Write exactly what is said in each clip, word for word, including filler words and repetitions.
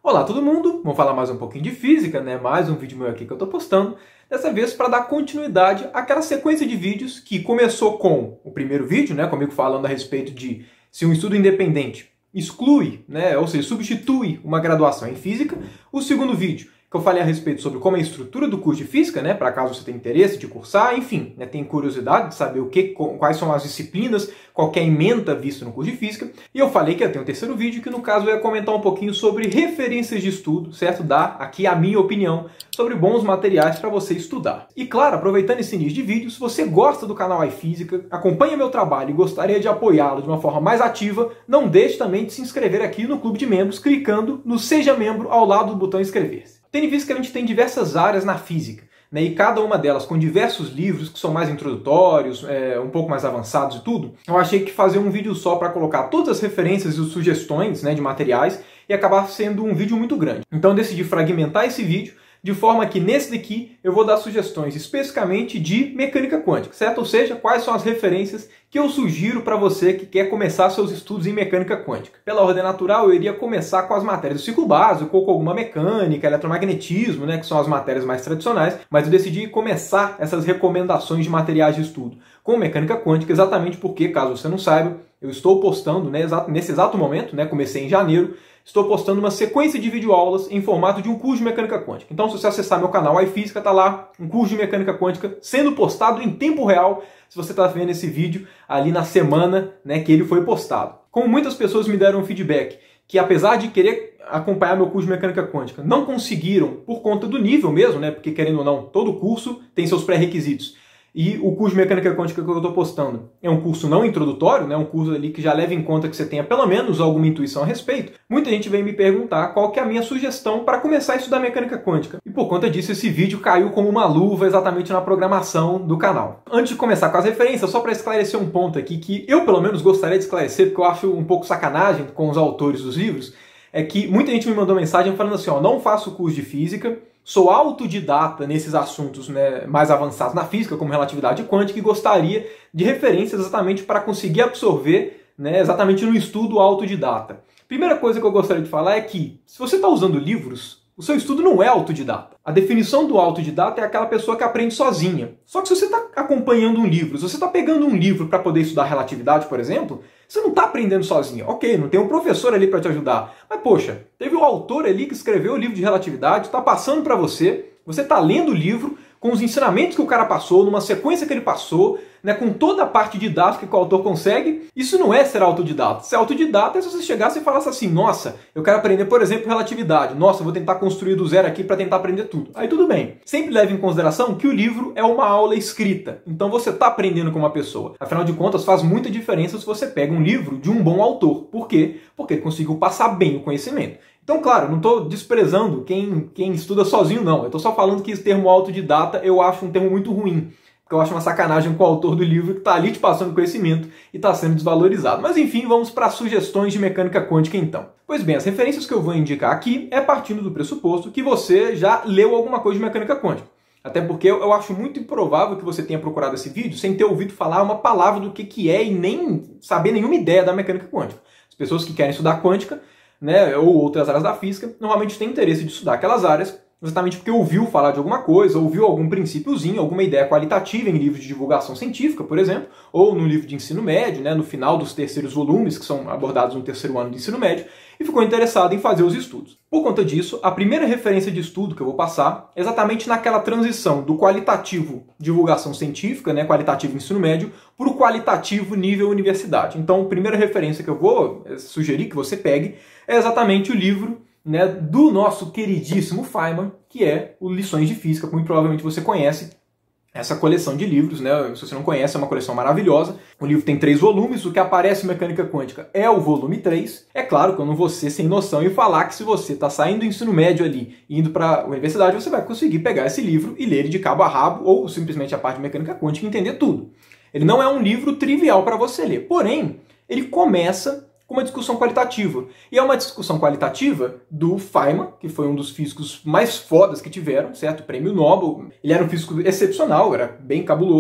Olá todo mundo, vamos falar mais um pouquinho de física, né? Mais um vídeo meu aqui que eu estou postando, dessa vez para dar continuidade àquela sequência de vídeos que começou com o primeiro vídeo, né? Comigo falando a respeito de se um estudo independente exclui, né? Ou seja, substitui uma graduação em física. O segundo vídeo, que eu falei a respeito sobre como é a estrutura do curso de física, né? Para caso você tenha interesse de cursar, enfim, né? Tem curiosidade de saber o que, quais são as disciplinas, qual que é a ementa vista no curso de física. E eu falei que ia ter um terceiro vídeo, que no caso eu ia comentar um pouquinho sobre referências de estudo, certo? Dar aqui a minha opinião sobre bons materiais para você estudar. E claro, aproveitando esse início de vídeo, se você gosta do canal iFísica, acompanha meu trabalho e gostaria de apoiá-lo de uma forma mais ativa, não deixe também de se inscrever aqui no Clube de Membros, clicando no Seja Membro ao lado do botão inscrever-se. Tendo visto que a gente tem diversas áreas na física, né, e cada uma delas com diversos livros que são mais introdutórios, é, um pouco mais avançados e tudo, eu achei que fazer um vídeo só para colocar todas as referências e sugestões, né, de materiais ia acabar sendo um vídeo muito grande. Então eu decidi fragmentar esse vídeo de forma que nesse daqui eu vou dar sugestões especificamente de mecânica quântica, certo? Ou seja, quais são as referências que eu sugiro para você que quer começar seus estudos em mecânica quântica. Pela ordem natural, eu iria começar com as matérias do ciclo básico, ou com alguma mecânica, eletromagnetismo, né, que são as matérias mais tradicionais, mas eu decidi começar essas recomendações de materiais de estudo com mecânica quântica, exatamente porque, caso você não saiba, eu estou postando, né, nesse exato momento, né, comecei em janeiro, estou postando uma sequência de videoaulas em formato de um curso de mecânica quântica. Então, se você acessar meu canal iFísica, tá lá um curso de mecânica quântica sendo postado em tempo real, se você está vendo esse vídeo ali na semana, né, que ele foi postado. Como muitas pessoas me deram um feedback, que apesar de querer acompanhar meu curso de mecânica quântica, não conseguiram por conta do nível mesmo, né, porque querendo ou não, todo curso tem seus pré-requisitos. E o curso de mecânica quântica que eu estou postando é um curso não introdutório, né? Um curso ali que já leva em conta que você tenha pelo menos alguma intuição a respeito. Muita gente vem me perguntar qual que é a minha sugestão para começar a estudar mecânica quântica. E por conta disso, esse vídeo caiu como uma luva exatamente na programação do canal. Antes de começar com as referências, só para esclarecer um ponto aqui que eu pelo menos gostaria de esclarecer, porque eu acho um pouco sacanagem com os autores dos livros, é que muita gente me mandou mensagem falando assim, ó, não faço curso de física, sou autodidata nesses assuntos, né, mais avançados na física, como relatividade quântica, e gostaria de referências exatamente para conseguir absorver, né, exatamente no estudo autodidata. Primeira coisa que eu gostaria de falar é que, se você está usando livros, o seu estudo não é autodidata. A definição do autodidata é aquela pessoa que aprende sozinha. Só que se você está acompanhando um livro, se você está pegando um livro para poder estudar relatividade, por exemplo, você não está aprendendo sozinho. Ok, não tem um professor ali para te ajudar. Mas, poxa, teve um autor ali que escreveu o livro de relatividade, está passando para você, você está lendo o livro com os ensinamentos que o cara passou, numa sequência que ele passou, né, com toda a parte didática que o autor consegue. Isso não é ser autodidata. Ser autodidata é se você chegasse e falasse assim, nossa, eu quero aprender, por exemplo, relatividade. Nossa, eu vou tentar construir do zero aqui para tentar aprender tudo. Aí tudo bem. Sempre leve em consideração que o livro é uma aula escrita. Então você está aprendendo com uma pessoa. Afinal de contas, faz muita diferença se você pega um livro de um bom autor. Por quê? Porque ele conseguiu passar bem o conhecimento. Então, claro, não estou desprezando quem, quem estuda sozinho, não. Eu estou só falando que esse termo autodidata eu acho um termo muito ruim. Porque eu acho uma sacanagem com o autor do livro que está ali te passando conhecimento e está sendo desvalorizado. Mas enfim, vamos para as sugestões de mecânica quântica então. Pois bem, as referências que eu vou indicar aqui é partindo do pressuposto que você já leu alguma coisa de mecânica quântica. Até porque eu acho muito improvável que você tenha procurado esse vídeo sem ter ouvido falar uma palavra do que, que é e nem saber nenhuma ideia da mecânica quântica. As pessoas que querem estudar quântica, né, ou outras áreas da física, normalmente têm interesse de estudar aquelas áreas exatamente porque ouviu falar de alguma coisa, ouviu algum princípiozinho, alguma ideia qualitativa em livros de divulgação científica, por exemplo, ou no livro de ensino médio, né, no final dos terceiros volumes, que são abordados no terceiro ano do ensino médio, e ficou interessado em fazer os estudos. Por conta disso, a primeira referência de estudo que eu vou passar é exatamente naquela transição do qualitativo divulgação científica, né, qualitativo ensino médio, para o qualitativo nível universidade. Então, a primeira referência que eu vou sugerir que você pegue é exatamente o livro, né, do nosso queridíssimo Feynman, que é o Lições de Física, como provavelmente você conhece, essa coleção de livros, né? Se você não conhece, é uma coleção maravilhosa. O livro tem três volumes, o que aparece em Mecânica Quântica é o volume três. É claro que eu não vou ser sem noção e falar que se você está saindo do ensino médio ali e indo para a universidade, você vai conseguir pegar esse livro e ler ele de cabo a rabo, ou simplesmente a parte de Mecânica Quântica e entender tudo. Ele não é um livro trivial para você ler, porém, ele começa com uma discussão qualitativa. E é uma discussão qualitativa do Feynman, que foi um dos físicos mais fodas que tiveram, certo? Prêmio Nobel. Ele era um físico excepcional, era bem cabuloso.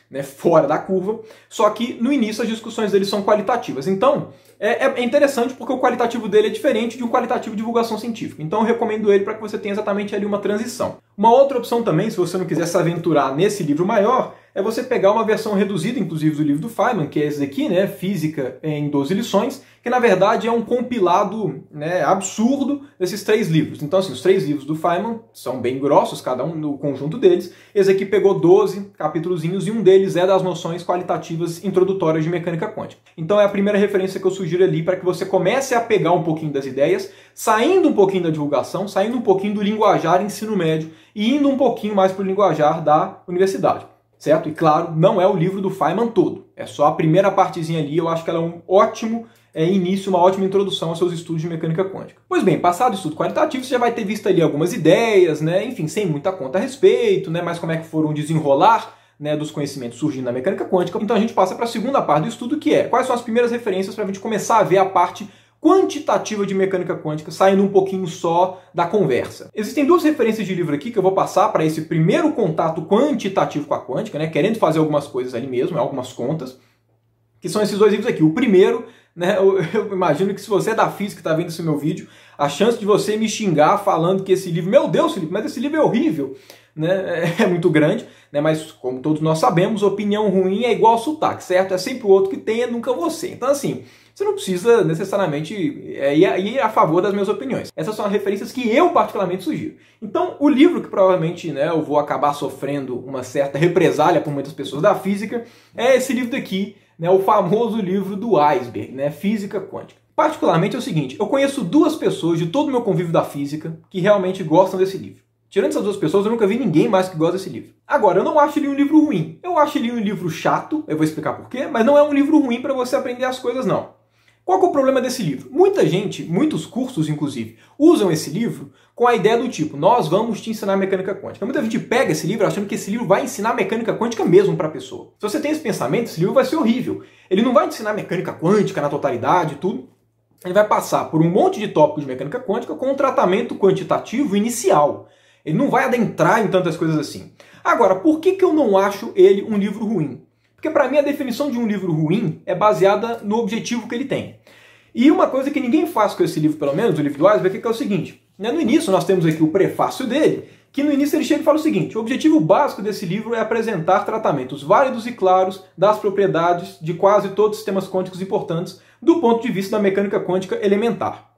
né, fora da curva, só que no início as discussões dele são qualitativas. Então, é, é interessante porque o qualitativo dele é diferente de um qualitativo de divulgação científica. Então eu recomendo ele para que você tenha exatamente ali uma transição. Uma outra opção também, se você não quiser se aventurar nesse livro maior, é você pegar uma versão reduzida, inclusive, do livro do Feynman, que é esse aqui, né, Física em doze lições, que na verdade é um compilado, né, absurdo desses três livros. Então, assim, os três livros do Feynman são bem grossos, cada um no conjunto deles. Esse aqui pegou doze capítulozinhos e um deles é das noções qualitativas introdutórias de mecânica quântica. Então é a primeira referência que eu sugiro ali para que você comece a pegar um pouquinho das ideias, saindo um pouquinho da divulgação, saindo um pouquinho do linguajar ensino médio e indo um pouquinho mais para o linguajar da universidade. Certo? E claro, não é o livro do Feynman todo. É só a primeira partezinha ali, eu acho que ela é um ótimo é, início, uma ótima introdução aos seus estudos de mecânica quântica. Pois bem, passado o estudo qualitativo, você já vai ter visto ali algumas ideias, né? Enfim, sem muita conta a respeito, né? Mas como é que foram desenrolar, né, dos conhecimentos surgindo na mecânica quântica. Então a gente passa para a segunda parte do estudo, que é quais são as primeiras referências para a gente começar a ver a parte quantitativa de mecânica quântica, saindo um pouquinho só da conversa. Existem duas referências de livro aqui que eu vou passar para esse primeiro contato quantitativo com a quântica, né, querendo fazer algumas coisas ali mesmo, algumas contas, que são esses dois livros aqui. O primeiro, né, eu, eu imagino que se você é da física e está vendo esse meu vídeo, a chance de você me xingar falando que esse livro, meu Deus, Felipe, mas esse livro é horrível, né, é muito grande, né, mas como todos nós sabemos, opinião ruim é igual sotaque, certo? É sempre o outro que tem, é nunca você. Então, assim, você não precisa necessariamente ir a favor das minhas opiniões. Essas são as referências que eu particularmente sugiro. Então, o livro que provavelmente, né, eu vou acabar sofrendo uma certa represália por muitas pessoas da física é esse livro daqui, né, o famoso livro do iceberg, né, Física Quântica. Particularmente é o seguinte, eu conheço duas pessoas de todo o meu convívio da física que realmente gostam desse livro. Tirando essas duas pessoas, eu nunca vi ninguém mais que gosta desse livro. Agora, eu não acho ele um livro ruim. Eu acho ele um livro chato, eu vou explicar por quê, mas não é um livro ruim para você aprender as coisas, não. Qual que é o problema desse livro? Muita gente, muitos cursos inclusive, usam esse livro com a ideia do tipo, nós vamos te ensinar mecânica quântica. Muita gente pega esse livro achando que esse livro vai ensinar mecânica quântica mesmo para a pessoa. Se você tem esse pensamento, esse livro vai ser horrível. Ele não vai te ensinar mecânica quântica na totalidade e tudo. Ele vai passar por um monte de tópicos de mecânica quântica com um tratamento quantitativo inicial. Ele não vai adentrar em tantas coisas assim. Agora, por que que eu não acho ele um livro ruim? Porque para mim a definição de um livro ruim é baseada no objetivo que ele tem. E uma coisa que ninguém faz com esse livro, pelo menos, o livro do iceberg, é o seguinte. Né? No início nós temos aqui o prefácio dele, que no início ele chega e fala o seguinte, o objetivo básico desse livro é apresentar tratamentos válidos e claros das propriedades de quase todos os sistemas quânticos importantes do ponto de vista da mecânica quântica elementar.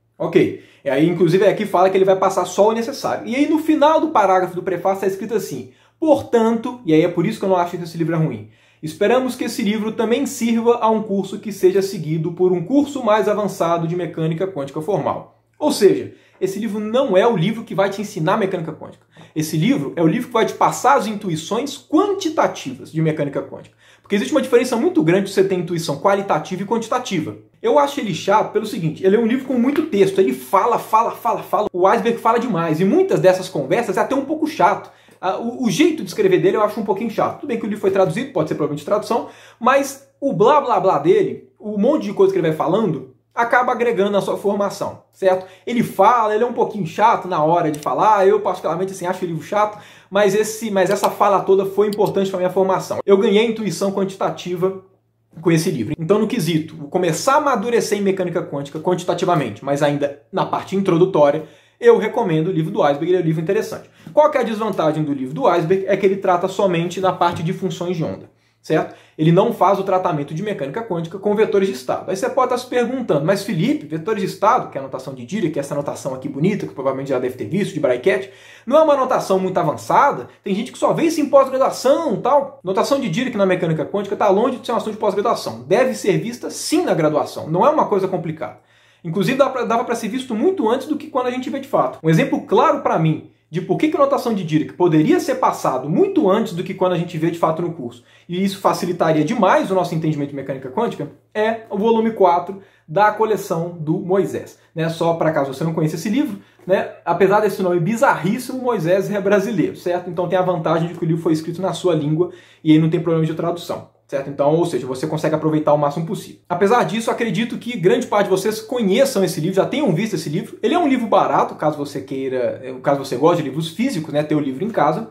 Ok, e aí inclusive aqui fala que ele vai passar só o necessário. E aí no final do parágrafo do prefácio está escrito assim, portanto, e aí é por isso que eu não acho que esse livro é ruim, esperamos que esse livro também sirva a um curso que seja seguido por um curso mais avançado de mecânica quântica formal. Ou seja, esse livro não é o livro que vai te ensinar mecânica quântica. Esse livro é o livro que vai te passar as intuições quantitativas de mecânica quântica. Porque existe uma diferença muito grande de você ter intuição qualitativa e quantitativa. Eu acho ele chato pelo seguinte, ele é um livro com muito texto, ele fala, fala, fala, fala, o iceberg fala demais, e muitas dessas conversas é até um pouco chato. O, o jeito de escrever dele eu acho um pouquinho chato. Tudo bem que o livro foi traduzido, pode ser provavelmente tradução, mas o blá blá blá dele, o monte de coisa que ele vai falando, acaba agregando na sua formação, certo? Ele fala, ele é um pouquinho chato na hora de falar, eu particularmente assim, acho o livro chato, mas, esse, mas essa fala toda foi importante para a minha formação. Eu ganhei intuição quantitativa com esse livro. Então, no quesito, vou começar a amadurecer em mecânica quântica quantitativamente, mas ainda na parte introdutória, eu recomendo o livro do iceberg, ele é um livro interessante. Qual que é a desvantagem do livro do iceberg? É que ele trata somente na parte de funções de onda, certo? Ele não faz o tratamento de mecânica quântica com vetores de estado. Aí você pode estar se perguntando, mas Felipe, vetores de estado, que é a notação de Dirac, que é essa notação aqui bonita, que provavelmente já deve ter visto, de Braikett, não é uma notação muito avançada? Tem gente que só vê isso em pós-graduação e tal. Notação de Dirac na mecânica quântica está longe de ser uma notação de pós-graduação. Deve ser vista sim na graduação, não é uma coisa complicada. Inclusive dava para ser visto muito antes do que quando a gente vê de fato. Um exemplo claro para mim de por que a notação de Dirac poderia ser passado muito antes do que quando a gente vê de fato no curso, e isso facilitaria demais o nosso entendimento de mecânica quântica, é o volume quatro da coleção do Moisés. Né? Só para caso você não conheça esse livro, né? Apesar desse nome bizarríssimo, Moisés é brasileiro, certo? Então tem a vantagem de que o livro foi escrito na sua língua e aí não tem problema de tradução. Certo? Então, ou seja, você consegue aproveitar o máximo possível. Apesar disso, acredito que grande parte de vocês conheçam esse livro, já tenham visto esse livro. Ele é um livro barato, caso você queira, caso você goste de livros físicos, né, ter o livro em casa.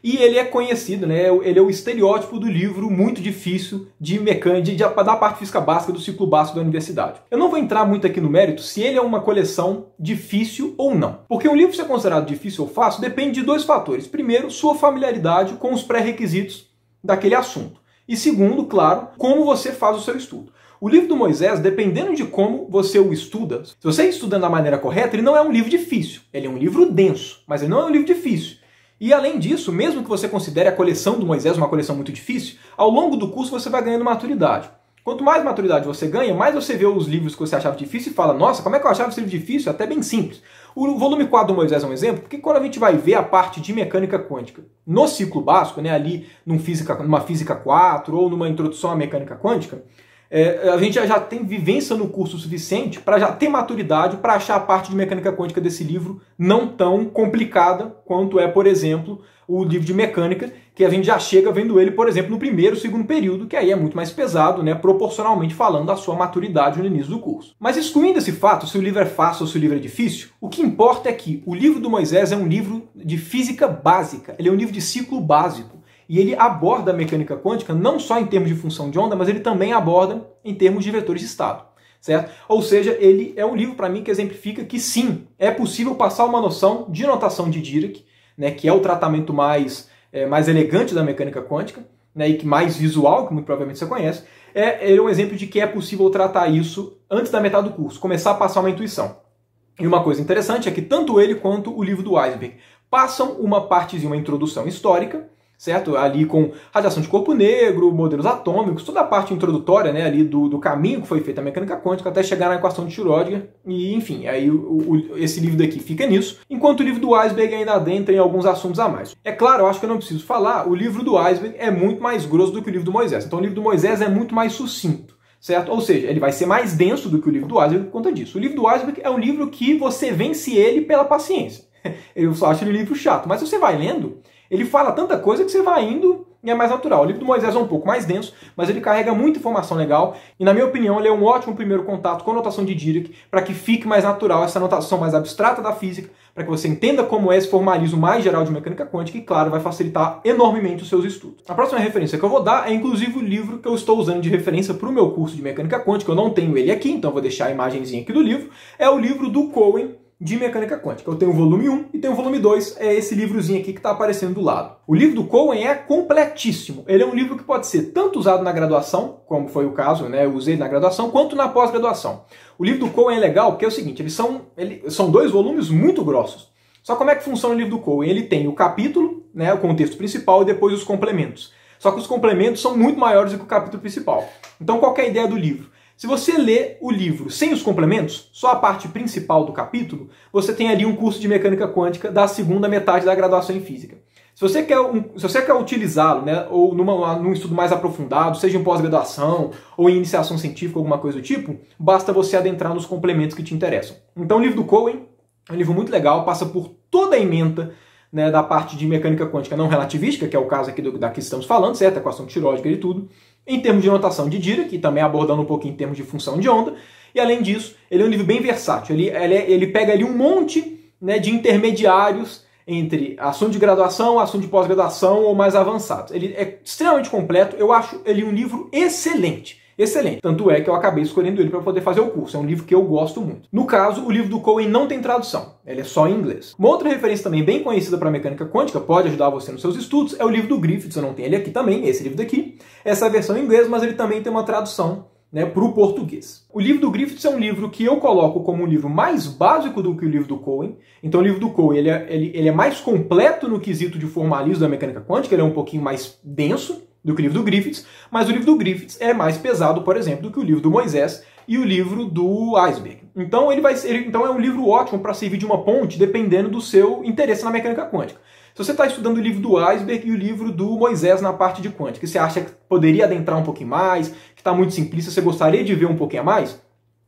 e ele é conhecido, né? Ele é o estereótipo do livro muito difícil de mecânica, de, de, da parte física básica do ciclo básico da universidade. Eu não vou entrar muito aqui no mérito se ele é uma coleção difícil ou não, porque um livro ser considerado difícil ou fácil depende de dois fatores. Primeiro, sua familiaridade com os pré-requisitos daquele assunto. E segundo, claro, como você faz o seu estudo. O livro do Moisés, dependendo de como você o estuda, se você estuda da maneira correta, ele não é um livro difícil. Ele é um livro denso, mas ele não é um livro difícil. E além disso, mesmo que você considere a coleção do Moisés uma coleção muito difícil, ao longo do curso você vai ganhando maturidade. Quanto mais maturidade você ganha, mais você vê os livros que você achava difícil e fala, nossa, como é que eu achava esse livro difícil? Até bem simples. O volume quatro do Moisés é um exemplo, porque quando a gente vai ver a parte de mecânica quântica no ciclo básico, né, ali num física, numa física quatro ou numa introdução à mecânica quântica, É, a gente já, já tem vivência no curso suficiente para já ter maturidade para achar a parte de mecânica quântica desse livro não tão complicada quanto é, por exemplo, o livro de mecânica, que a gente já chega vendo ele, por exemplo, no primeiro, segundo período, que aí é muito mais pesado, né, proporcionalmente falando, a sua maturidade no início do curso. Mas excluindo esse fato, se o livro é fácil ou se o livro é difícil, o que importa é que o livro do Moisés é um livro de física básica, ele é um livro de ciclo básico. E ele aborda a mecânica quântica não só em termos de função de onda, mas ele também aborda em termos de vetores de estado, certo? Ou seja, ele é um livro para mim que exemplifica que sim, é possível passar uma noção de notação de Dirac, né, que é o tratamento mais, é, mais elegante da mecânica quântica, né, e que mais visual, que muito provavelmente você conhece. É, ele é um exemplo de que é possível tratar isso antes da metade do curso, começar a passar uma intuição. E uma coisa interessante é que tanto ele quanto o livro do Weisberg passam uma partezinha, uma introdução histórica, certo? Ali com radiação de corpo negro, modelos atômicos, toda a parte introdutória, né, ali do, do caminho que foi feita a mecânica quântica até chegar na equação de Schrödinger, e enfim, aí o, o, esse livro daqui fica nisso, enquanto o livro do Weisberg ainda adentra em alguns assuntos a mais. É claro, eu acho que eu não preciso falar, o livro do Weisberg é muito mais grosso do que o livro do Moisés, então o livro do Moisés é muito mais sucinto, certo? Ou seja, ele vai ser mais denso do que o livro do Weisberg por conta disso. O livro do Weisberg é um livro que você vence ele pela paciência. Eu só acho ele um livro chato, mas se você vai lendo, ele fala tanta coisa que você vai indo e é mais natural. O livro do Moisés é um pouco mais denso, mas ele carrega muita informação legal e, na minha opinião, ele é um ótimo primeiro contato com a notação de Dirac para que fique mais natural essa notação mais abstrata da física, para que você entenda como é esse formalismo mais geral de mecânica quântica e, claro, vai facilitar enormemente os seus estudos. A próxima referência que eu vou dar é, inclusive, o livro que eu estou usando de referência para o meu curso de mecânica quântica. Eu não tenho ele aqui, então eu vou deixar a imagenzinha aqui do livro. É o livro do Cohen, de mecânica quântica. Eu tenho o volume um e tenho o volume dois, é esse livrozinho aqui que está aparecendo do lado. O livro do Cohen é completíssimo. Ele é um livro que pode ser tanto usado na graduação, como foi o caso, né, eu usei na graduação, quanto na pós-graduação. O livro do Cohen é legal porque é o seguinte, eles são, eles são dois volumes muito grossos. Só como é que funciona o livro do Cohen? Ele tem o capítulo, né, o contexto principal, e depois os complementos. Só que os complementos são muito maiores do que o capítulo principal. Então qual que é a ideia do livro? Se você lê o livro sem os complementos, só a parte principal do capítulo, você tem ali um curso de mecânica quântica da segunda metade da graduação em física. Se você quer, um, se você quer utilizá-lo, né, ou numa, num estudo mais aprofundado, seja em pós-graduação ou em iniciação científica, alguma coisa do tipo, basta você adentrar nos complementos que te interessam. Então o livro do Cohen é um livro muito legal, passa por toda a ementa, né, da parte de mecânica quântica não relativística, que é o caso aqui do, da que estamos falando, certo? A equação de Schrödinger e tudo. Em termos de notação de Dirac, que também abordando um pouquinho em termos de função de onda. E além disso, ele é um livro bem versátil. Ele, ele, ele pega ali um monte, né, de intermediários entre assunto de graduação, assunto de pós-graduação ou mais avançados. Ele é extremamente completo. Eu acho ele um livro excelente. Excelente. Tanto é que eu acabei escolhendo ele para poder fazer o curso. É um livro que eu gosto muito. No caso, o livro do Cohen não tem tradução. Ele é só em inglês. Uma outra referência também bem conhecida para mecânica quântica, pode ajudar você nos seus estudos, é o livro do Griffiths. Eu não tenho ele aqui também, esse livro daqui. Essa é a versão em inglês, mas ele também tem uma tradução, né, para o português. O livro do Griffiths é um livro que eu coloco como um livro mais básico do que o livro do Cohen. Então o livro do Cohen ele é, ele, ele é mais completo no quesito de formalismo da mecânica quântica, ele é um pouquinho mais denso do que o livro do Griffiths, mas o livro do Griffiths é mais pesado, por exemplo, do que o livro do Moisés e o livro do Weisberg. Então ele vai ser, então é um livro ótimo para servir de uma ponte, dependendo do seu interesse na mecânica quântica. Se você está estudando o livro do Weisberg e o livro do Moisés na parte de quântica, e você acha que poderia adentrar um pouquinho mais, que está muito simplista, você gostaria de ver um pouquinho a mais,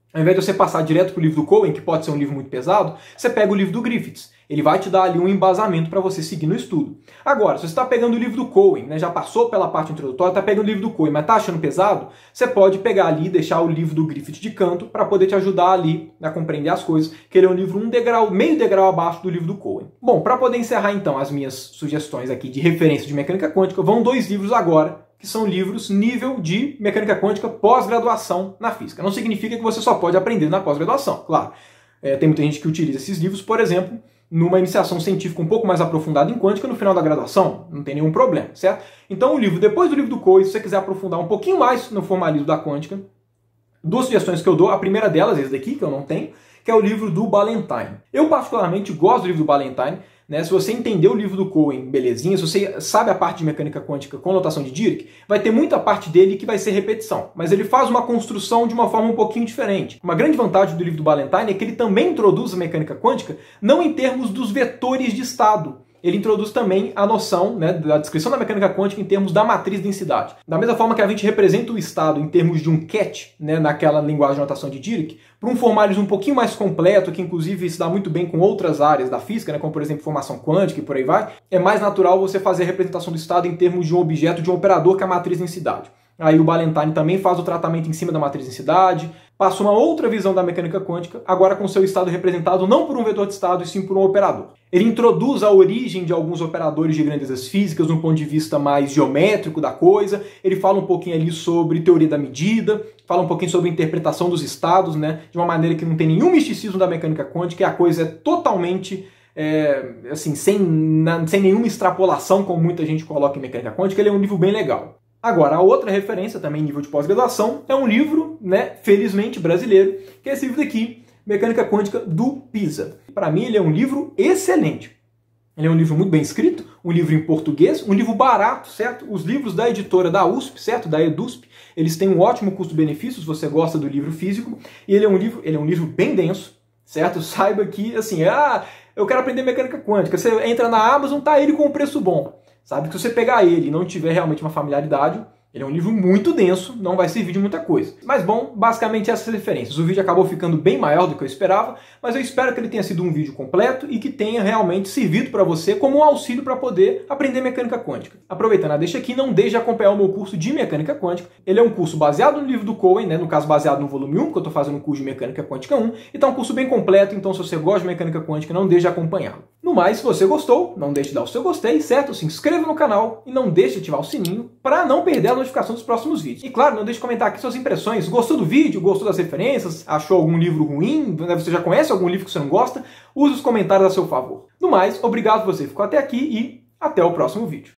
Ao invés de você passar direto para o livro do Cohen, que pode ser um livro muito pesado, você pega o livro do Griffiths. Ele vai te dar ali um embasamento para você seguir no estudo. Agora, se você está pegando o livro do Cohen, né, já passou pela parte introdutória, está pegando o livro do Cohen, mas está achando pesado, você pode pegar ali e deixar o livro do Griffiths de canto para poder te ajudar ali a compreender as coisas, que ele é um livro um degrau, meio degrau abaixo do livro do Cohen. Bom, para poder encerrar então as minhas sugestões aqui de referência de mecânica quântica, vão dois livros agora, que são livros nível de mecânica quântica pós-graduação na física. Não significa que você só pode aprender na pós-graduação, claro. É, tem muita gente que utiliza esses livros, por exemplo, numa iniciação científica um pouco mais aprofundada em quântica no final da graduação, não tem nenhum problema, certo? Então o livro, depois do livro do Cohen, se você quiser aprofundar um pouquinho mais no formalismo da quântica, duas sugestões que eu dou, a primeira delas, esse daqui, que eu não tenho, que é o livro do Ballantine. Eu particularmente gosto do livro do Ballantine, né? Se você entender o livro do Cohen, belezinha, se você sabe a parte de mecânica quântica com notação de Dirac, vai ter muita parte dele que vai ser repetição, mas ele faz uma construção de uma forma um pouquinho diferente. Uma grande vantagem do livro do Ballantine é que ele também introduz a mecânica quântica não em termos dos vetores de estado. Ele introduz também a noção, né, da descrição da mecânica quântica em termos da matriz densidade. Da mesma forma que a gente representa o estado em termos de um ket, né, naquela linguagem de notação de Dirac, para um formalismo um pouquinho mais completo, que inclusive se dá muito bem com outras áreas da física, né, como por exemplo formação quântica e por aí vai, é mais natural você fazer a representação do estado em termos de um objeto, de um operador que é a matriz densidade. Aí o Ballantine também faz o tratamento em cima da matriz densidade, passa uma outra visão da mecânica quântica, agora com seu estado representado não por um vetor de estado, e sim por um operador. Ele introduz a origem de alguns operadores de grandezas físicas no ponto de vista mais geométrico da coisa, ele fala um pouquinho ali sobre teoria da medida, fala um pouquinho sobre interpretação dos estados, né, de uma maneira que não tem nenhum misticismo da mecânica quântica, e a coisa é totalmente... É, assim, sem, na, sem nenhuma extrapolação, como muita gente coloca em mecânica quântica. Ele é um livro bem legal. Agora, a outra referência, também em nível de pós-graduação, é um livro, né, felizmente brasileiro, que é esse livro daqui, Mecânica Quântica do Pisa. Para mim, ele é um livro excelente. Ele é um livro muito bem escrito, um livro em português, um livro barato, certo? Os livros da editora da U S P, certo? Da EDUSP, eles têm um ótimo custo-benefício, se você gosta do livro físico, e ele é um livro, ele é um livro bem denso, certo? Saiba que, assim, ah, eu quero aprender mecânica quântica, você entra na Amazon, tá ele com um preço bom. Sabe que se você pegar ele e não tiver realmente uma familiaridade, ele é um livro muito denso, não vai servir de muita coisa. Mas bom, basicamente essas referências. O vídeo acabou ficando bem maior do que eu esperava, mas eu espero que ele tenha sido um vídeo completo e que tenha realmente servido para você como um auxílio para poder aprender mecânica quântica. Aproveitando a deixa aqui, não deixe de acompanhar o meu curso de mecânica quântica. Ele é um curso baseado no livro do Cohen, né? No caso baseado no volume um, que eu estou fazendo o curso de mecânica quântica um. Então é um curso bem completo, então se você gosta de mecânica quântica, não deixe de acompanhá-lo. No mais, se você gostou, não deixe de dar o seu gostei, certo? Se inscreva no canal e não deixe de ativar o sininho para não perder a notificação dos próximos vídeos. E claro, não deixe de comentar aqui suas impressões. Gostou do vídeo? Gostou das referências? Achou algum livro ruim? Você já conhece algum livro que você não gosta? Use os comentários a seu favor. No mais, obrigado por você que ficou até aqui e até o próximo vídeo.